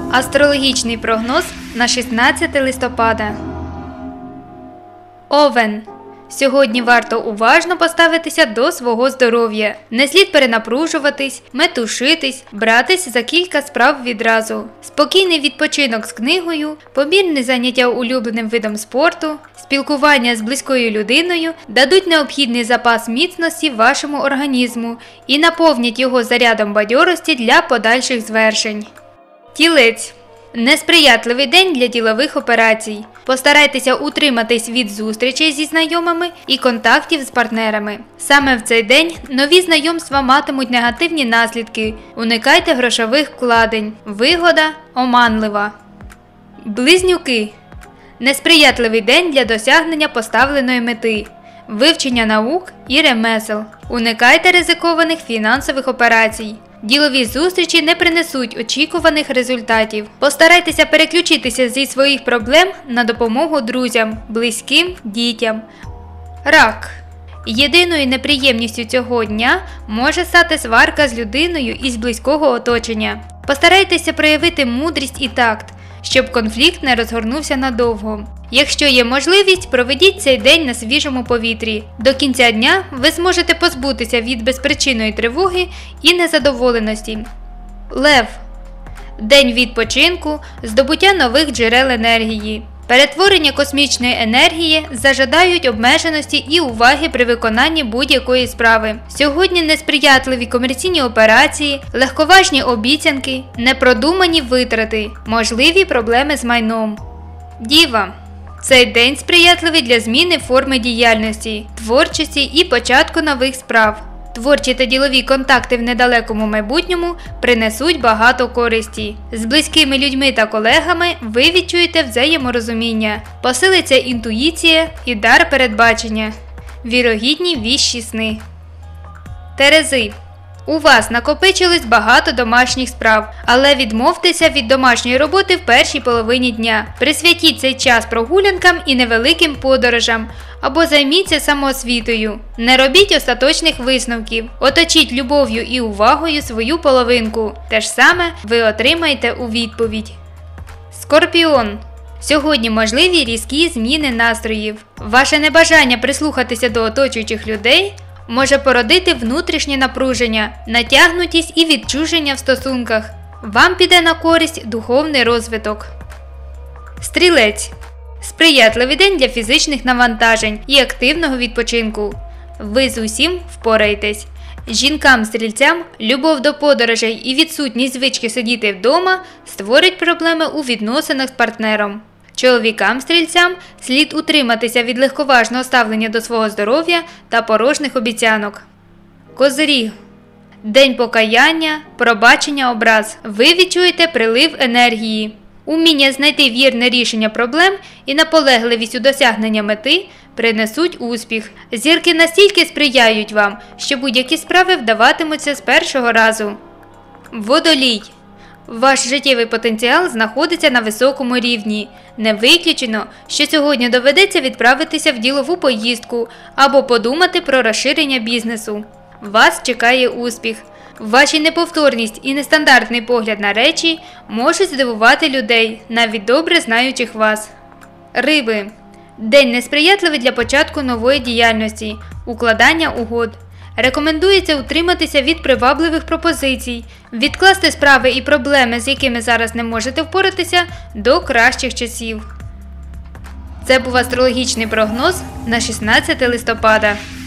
Астрологічний прогноз на 16 листопада. Овен. Сьогодні варто уважно поставитися до свого здоров'я. Не слід перенапружуватись, метушитись, братись за кілька справ відразу. Спокійний відпочинок з книгою, помірне заняття улюбленим видом спорту, спілкування з близькою людиною дадуть необхідний запас міцності вашому організму і наповнять його зарядом бадьорості для подальших звершень. Тілець. Несприятливий день для ділових операцій. Постарайтеся утриматись від зустрічей зі знайомими і контактів з партнерами. Саме в цей день нові знайомства матимуть негативні наслідки. Уникайте грошових вкладень. Вигода оманлива. Близнюки. Несприятливий день для досягнення поставленої мети. Вивчення наук і ремесел. Уникайте ризикованих фінансових операцій. Ділові зустрічі не принесуть очікуваних результатів. Постарайтеся переключитися зі своїх проблем на допомогу друзям, близьким, дітям. Рак. Єдиною неприємністю цього дня може стати сварка з людиною із близького оточення. Постарайтеся проявити мудрість і такт, щоб конфлікт не розгорнувся надовго. Якщо є можливість, проведіть цей день на свіжому повітрі. До кінця дня ви зможете позбутися від безпричинної тривоги і незадоволеності. Лев. День відпочинку, здобуття нових джерел енергії. Перетворення космічної енергії зажадають обмеженості і уваги при виконанні будь-якої справи. Сьогодні несприятливі комерційні операції, легковажні обіцянки, непродумані витрати, можливі проблеми з майном. Діва. Цей день сприятливий для зміни форми діяльності, творчості і початку нових справ. Творчі та ділові контакти в недалекому майбутньому принесуть багато користі. З близькими людьми та колегами ви відчуєте взаєморозуміння, посилиться інтуїція і дар передбачення. Вірогідні віщі сни. Терези. У вас накопичилось багато домашніх справ, але відмовтеся від домашньої роботи в першій половині дня. Присвятіть цей час прогулянкам і невеликим подорожам, або займіться самоосвітою. Не робіть остаточних висновків. Оточіть любов'ю і увагою свою половинку. Те ж саме ви отримаєте у відповідь. Скорпіон. Сьогодні можливі різкі зміни настроїв. Ваше небажання прислухатися до оточуючих людей може породити внутрішнє напруження, натягнутість і відчуження в стосунках. Вам піде на користь духовний розвиток. Стрілець. Сприятливий день для фізичних навантажень і активного відпочинку. Ви з усім впораєтесь. Жінкам-стрільцям любов до подорожей і відсутність звички сидіти вдома створить проблеми у відносинах з партнером. Чоловікам-стрільцям слід утриматися від легковажного ставлення до свого здоров'я та порожніх обіцянок. Козиріг. День покаяння, пробачення образ. Ви відчуєте прилив енергії. Уміння знайти вірне рішення проблем і наполегливість у досягненні мети принесуть успіх. Зірки настільки сприяють вам, що будь-які справи вдаватимуться з першого разу. Водолій. Ваш життєвий потенціал знаходиться на високому рівні. Не виключено, що сьогодні доведеться відправитися в ділову поїздку або подумати про розширення бізнесу. Вас чекає успіх. Ваші неповторність і нестандартний погляд на речі можуть здивувати людей, навіть добре знаючих вас. Риби. День несприятливий для початку нової діяльності, укладання угод. Рекомендується утриматися від привабливих пропозицій, відкласти справи і проблеми, з якими зараз не можете впоратися, до кращих часів. Це був астрологічний прогноз на 16 листопада.